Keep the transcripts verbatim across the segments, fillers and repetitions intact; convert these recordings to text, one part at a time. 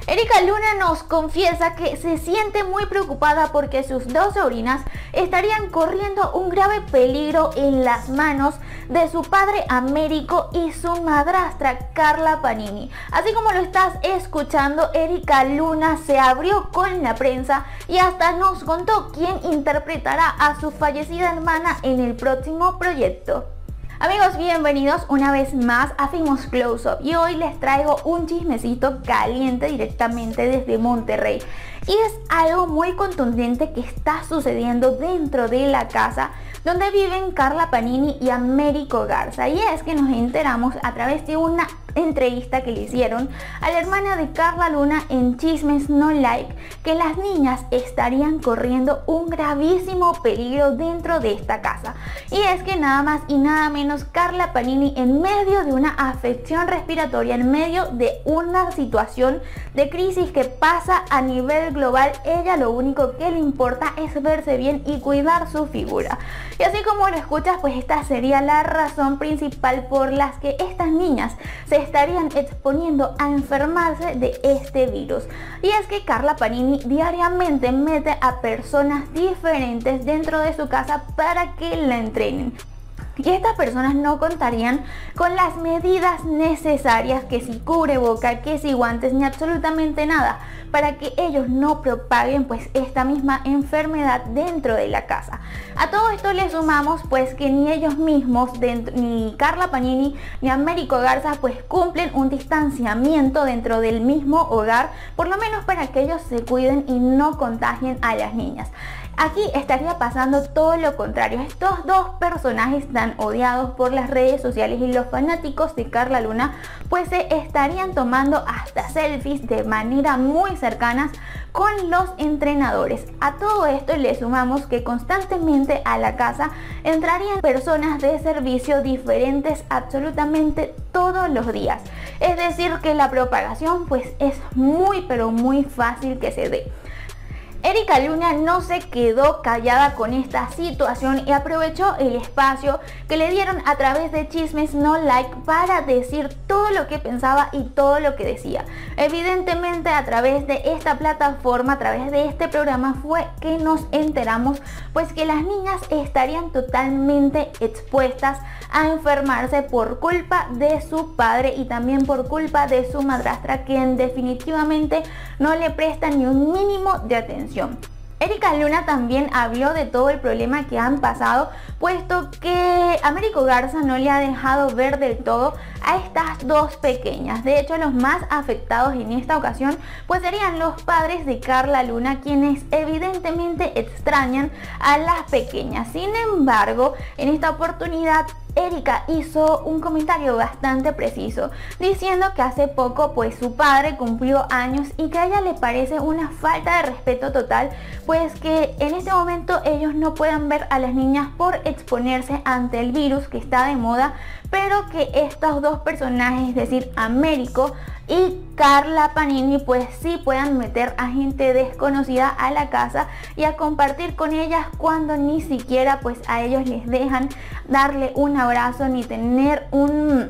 Erika Luna nos confiesa que se siente muy preocupada porque sus dos sobrinas estarían corriendo un grave peligro en las manos de su padre Américo y su madrastra Carla Panini. Así como lo estás escuchando, Erika Luna se abrió con la prensa y hasta nos contó quién interpretará a su fallecida hermana en el próximo proyecto. Amigos, bienvenidos una vez más a Famous Close Up y hoy les traigo un chismecito caliente directamente desde Monterrey. Y es algo muy contundente que está sucediendo dentro de la casa donde viven Carla Panini y Américo Garza. Y es que nos enteramos a través de una entrevista que le hicieron a la hermana de Carla Luna en Chismes No Like que las niñas estarían corriendo un gravísimo peligro dentro de esta casa. Y es que nada más y nada menos Carla Panini, en medio de una afección respiratoria, en medio de una situación de crisis que pasa a nivel global, ella lo único que le importa es verse bien y cuidar su figura. Y así como lo escuchas, pues esta sería la razón principal por las que estas niñas se estarían exponiendo a enfermarse de este virus. Y es que Carla Panini diariamente mete a personas diferentes dentro de su casa para que la entrenen. Y estas personas no contarían con las medidas necesarias, que si cubreboca, que si guantes, ni absolutamente nada, para que ellos no propaguen pues esta misma enfermedad dentro de la casa. A todo esto le sumamos pues que ni ellos mismos, dentro, ni Carla Panini ni Américo Garza pues cumplen un distanciamiento dentro del mismo hogar, por lo menos para que ellos se cuiden y no contagien a las niñas. Aquí estaría pasando todo lo contrario. Estos dos personajes tan odiados por las redes sociales y los fanáticos de Carla Luna pues se estarían tomando hasta selfies de manera muy cercanas con los entrenadores. A todo esto le sumamos que constantemente a la casa entrarían personas de servicio diferentes absolutamente todos los días. Es decir que la propagación pues es muy pero muy fácil que se dé. Erika Luna no se quedó callada con esta situación y aprovechó el espacio que le dieron a través de Chismes No Like para decir todo lo que pensaba y todo lo que decía. Evidentemente a través de esta plataforma, a través de este programa fue que nos enteramos pues que las niñas estarían totalmente expuestas a enfermarse por culpa de su padre y también por culpa de su madrastra, quien definitivamente no le presta ni un mínimo de atención. Erika Luna también habló de todo el problema que han pasado, puesto que Américo Garza no le ha dejado ver del todo a estas dos pequeñas. De hecho, los más afectados en esta ocasión pues serían los padres de Carla Luna, quienes evidentemente extrañan a las pequeñas. Sin embargo, en esta oportunidad Erika hizo un comentario bastante preciso, diciendo que hace poco pues su padre cumplió años y que a ella le parece una falta de respeto total pues que en este momento ellos no puedan ver a las niñas por exponerse ante el virus que está de moda, pero que estos dos personajes, es decir, Américo y Carla Panini, pues sí puedan meter a gente desconocida a la casa y a compartir con ellas cuando ni siquiera pues a ellos les dejan darle un abrazo ni tener un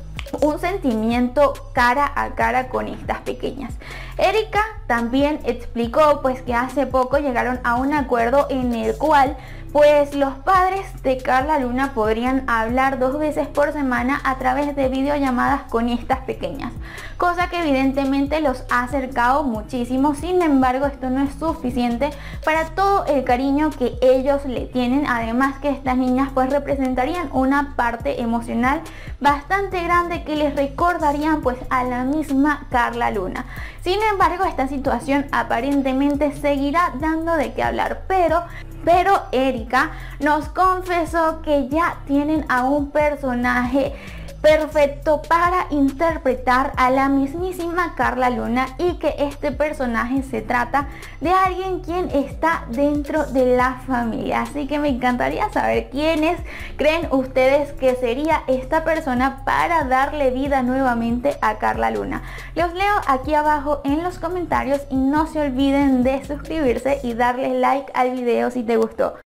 un sentimiento cara a cara con estas pequeñas. Erika también explicó pues que hace poco llegaron a un acuerdo en el cual pues los padres de Carla Luna podrían hablar dos veces por semana a través de videollamadas con estas pequeñas, cosa que evidentemente los ha acercado muchísimo. Sin embargo, esto no es suficiente para todo el cariño que ellos le tienen, además que estas niñas pues representarían una parte emocional bastante grande que les recordarían pues a la misma Carla Luna. Sin embargo, esta situación aparentemente seguirá dando de qué hablar, pero Pero Erika nos confesó que ya tienen a un personaje perfecto para interpretar a la mismísima Carla Luna y que este personaje se trata de alguien quien está dentro de la familia. Así que me encantaría saber quiénes creen ustedes que sería esta persona para darle vida nuevamente a Carla Luna. Los leo aquí abajo en los comentarios y no se olviden de suscribirse y darle like al video si te gustó.